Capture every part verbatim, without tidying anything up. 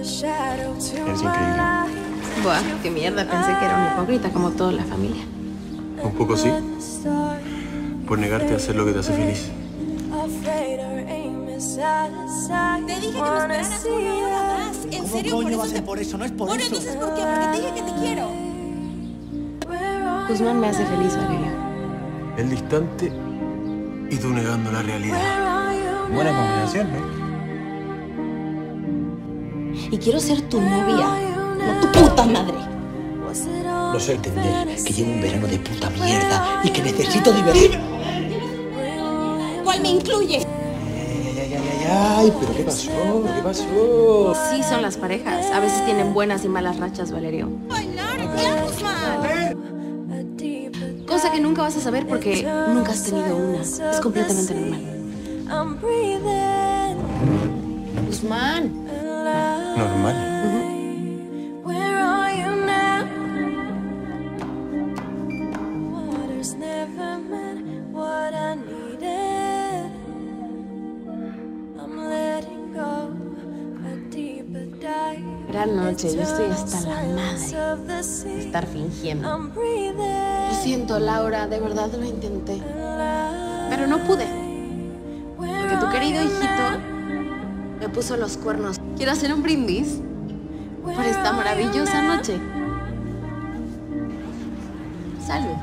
Eres increíble. Buah, qué mierda. Pensé que era un hipócrita como toda la familia. Un poco sí. Por negarte a hacer lo que te hace feliz. Te dije que me esperaras una hora más. ¿En serio? ¿Cómo coño ¿Por va a eso ser te... por eso? No es por Bueno, eso. entonces, ¿por qué? Porque te dije que te quiero. Guzmán me hace feliz, Valeria. Él distante y tú negando la realidad. Buena combinación, ¿no? Y quiero ser tu novia, no tu puta madre. No sé entender que llevo un verano de puta mierda y que necesito divertirme. ¿Cuál me incluye? Ay, ay, ay, ay, ay, pero ¿qué pasó? ¿Qué pasó? Sí, son las parejas. A veces tienen buenas y malas rachas, Valerio. Bailar, ya, Guzmán. Cosa que nunca vas a saber porque nunca has tenido una. Es completamente normal. Guzmán. Normal. Gran noche, yo estoy hasta la madre de estar fingiendo. Lo siento, Laura, de verdad lo intenté. Pero no pude. Porque tu querido hijito me puso los cuernos. Quiero hacer un brindis por esta maravillosa noche. Salud.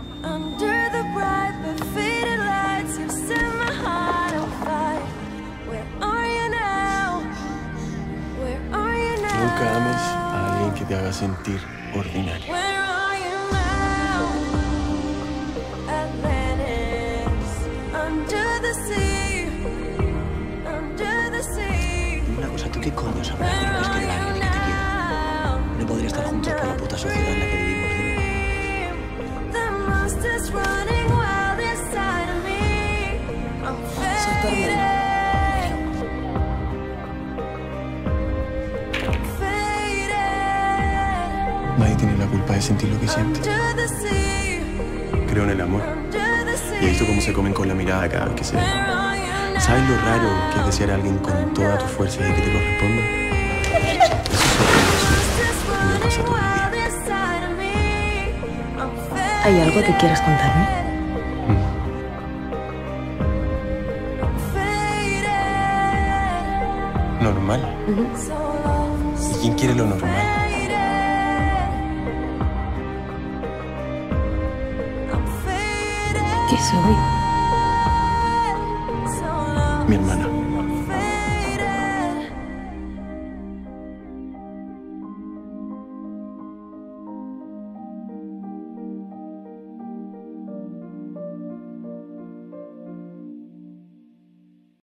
Nunca ames a alguien que te haga sentir ordinario. Dime una cosa, ¿tú qué coño sabrás de lo que es querer a alguien que te quiera? No podría estar juntos por la puta sociedad en la que vivimos, dime. Soy tu hermana. Nadie tiene la culpa de sentir lo que siente. Creo en el amor. Y he visto cómo se comen con la mirada cada vez que se ven. ¿Sabes lo raro que es desear a alguien con toda tu fuerza y que te corresponda? Eso es y me pasa todo el día. ¿Hay algo que quieras contarme? Mm. Normal. Uh-huh. ¿Y quién quiere lo normal? ¿Qué soy? Mi hermana.